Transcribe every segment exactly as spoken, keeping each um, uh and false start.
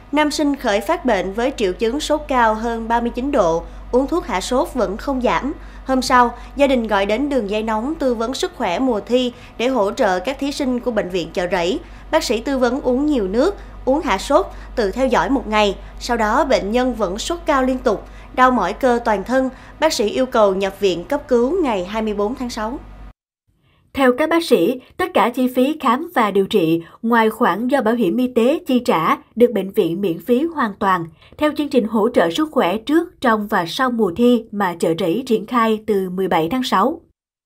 Nam sinh khởi phát bệnh với triệu chứng sốt cao hơn ba mươi chín độ, uống thuốc hạ sốt vẫn không giảm. Hôm sau, gia đình gọi đến đường dây nóng tư vấn sức khỏe mùa thi để hỗ trợ các thí sinh của bệnh viện Chợ Rẫy. Bác sĩ tư vấn uống nhiều nước, uống hạ sốt, tự theo dõi một ngày. Sau đó bệnh nhân vẫn sốt cao liên tục, đau mỏi cơ toàn thân. Bác sĩ yêu cầu nhập viện cấp cứu ngày hai mươi tư tháng sáu. Theo các bác sĩ, tất cả chi phí khám và điều trị, ngoài khoản do bảo hiểm y tế chi trả, được bệnh viện miễn phí hoàn toàn, theo chương trình hỗ trợ sức khỏe trước, trong và sau mùa thi mà Chợ Rẫy triển khai từ mười bảy tháng sáu.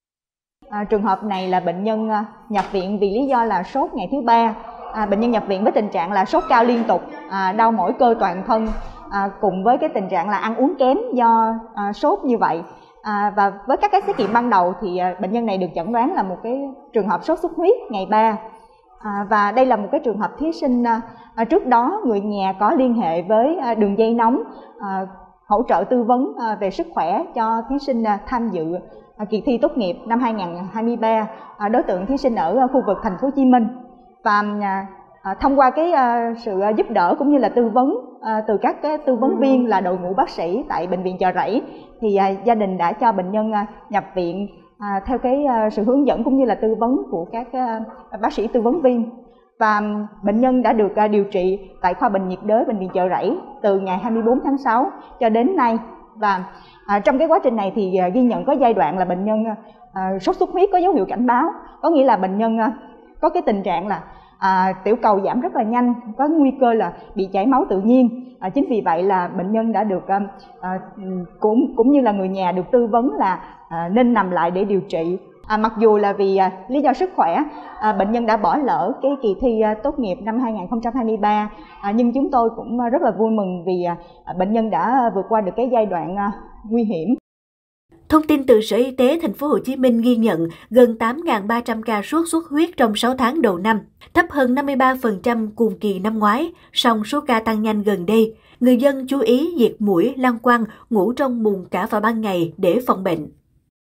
À, trường hợp này là bệnh nhân nhập viện vì lý do là sốt ngày thứ ba. À, bệnh nhân nhập viện với tình trạng là sốt cao liên tục, à, đau mỏi cơ toàn thân, à, cùng với cái tình trạng là ăn uống kém do à, sốt như vậy. À, và với các cái xét nghiệm ban đầu thì à, bệnh nhân này được chẩn đoán là một cái trường hợp sốt xuất huyết ngày ba. À, và đây là một cái trường hợp thí sinh à, trước đó người nhà có liên hệ với à, đường dây nóng à, hỗ trợ tư vấn à, về sức khỏe cho thí sinh à, tham dự à, kỳ thi tốt nghiệp năm hai nghìn không trăm hai mươi ba, à, đối tượng thí sinh ở khu vực thành phố Hồ Chí Minh. Và à, à, thông qua cái à, sự giúp đỡ cũng như là tư vấn à, từ các cái tư vấn viên là đội ngũ bác sĩ tại bệnh viện Chợ Rẫy, thì à, gia đình đã cho bệnh nhân à, nhập viện à, theo cái à, sự hướng dẫn cũng như là tư vấn của các à, bác sĩ tư vấn viên. Và bệnh nhân đã được à, điều trị tại khoa bệnh nhiệt đới bệnh viện Chợ Rẫy từ ngày hai mươi tư tháng sáu cho đến nay. Và à, trong cái quá trình này thì à, ghi nhận có giai đoạn là bệnh nhân à, sốt xuất huyết có dấu hiệu cảnh báo, có nghĩa là bệnh nhân à, có cái tình trạng là à, tiểu cầu giảm rất là nhanh, có nguy cơ là bị chảy máu tự nhiên. À, chính vì vậy là bệnh nhân đã được à, à, cũng cũng như là người nhà được tư vấn là à, nên nằm lại để điều trị. À, mặc dù là vì à, lý do sức khỏe, à, bệnh nhân đã bỏ lỡ cái kỳ thi à, tốt nghiệp năm hai nghìn không trăm hai mươi ba, à, nhưng chúng tôi cũng rất là vui mừng vì à, bệnh nhân đã vượt qua được cái giai đoạn à, nguy hiểm. Thông tin từ Sở Y tế Thành phố Hồ Chí Minh ghi nhận gần tám nghìn ba trăm ca sốt xuất huyết trong sáu tháng đầu năm, thấp hơn năm mươi ba phần trăm cùng kỳ năm ngoái, song số ca tăng nhanh gần đây. Người dân chú ý diệt muỗi, lăng quăng, ngủ trong mùng cả vào ban ngày để phòng bệnh.